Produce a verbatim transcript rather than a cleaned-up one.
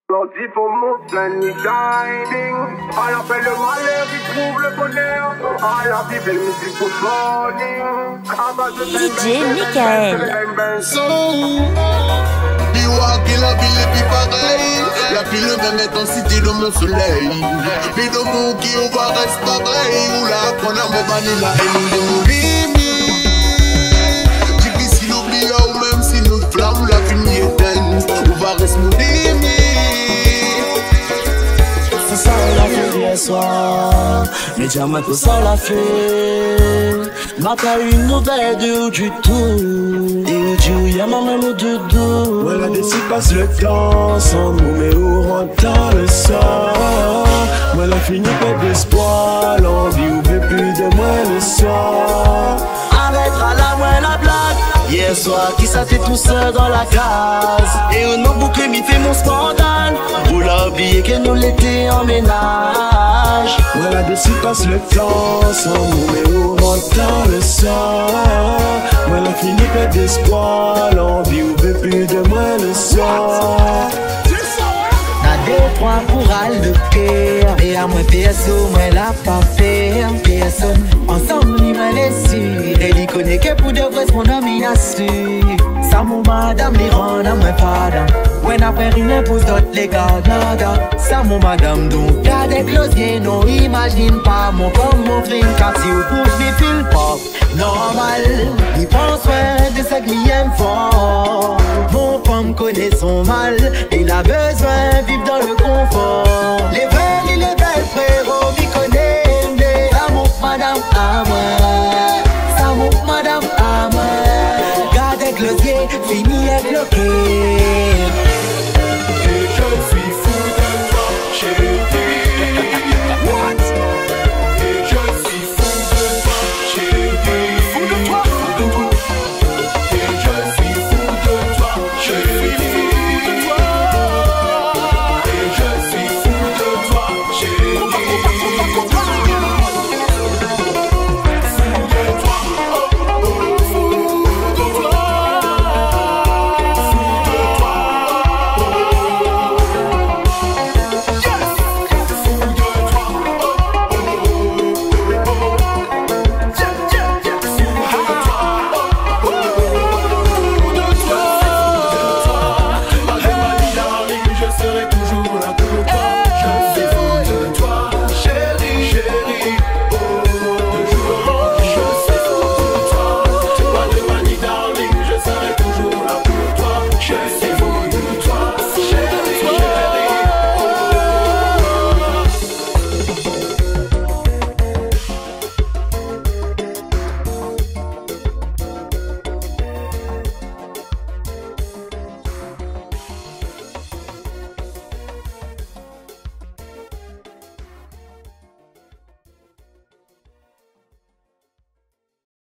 Sorti pour mon plein shining. À la fin le malheur, il trouve le bonheur. À la vie, belle musique pour morning. D J Michael. So, puis walking la ville et puis pareil. La ville va mettre en cité de mon soleil. Puis de mon qui on va rester pareil. Ou là, qu'on a mon vanilla et nous de mon bimi. Difficile d'oublier ou même si nous flamme la fumée éteinte. On va rester mon bimi. Ça on l'a fait hier soir, mais diamant tout ça on l'a fait. Ma t'as une nouvelle de du tout. Et où tu y'a ma même au doudou. Voilà des si passe le temps sans nous, mais où rentre dans le sang. Voilà fini pas d'espoir, l'envie ou veut plus de moi le soir. Arrêtera la moi la blague. Hier soir, qui ça t'es tout seul dans la case. Et on a bouclé, m'y fait mon scandale. Vous l'oubliez que nous l'été en ménage. Voilà dessus passe le temps sans nous, mais où rentre dans le sang. Voilà fini pas d'espoir, l'envie ou veut plus de moi le soir. N'a deux, trois pour le cœur. Et à moi P S O, moi la pas faire. P S O, ensemble il m'a laissé. Et il connaît que pour de vrai mon ami a su. Ça mon madame les rend à moi pardon. When après rien pour d'autres les gars nada. Ça mon madame donc y'a des closiers. Non imagine pas mon comme mon frère. Car si vous pousse mes fils pop normal. Il prend soin de ce qu'il aime fort. Mon femme connaît son mal. Et la veut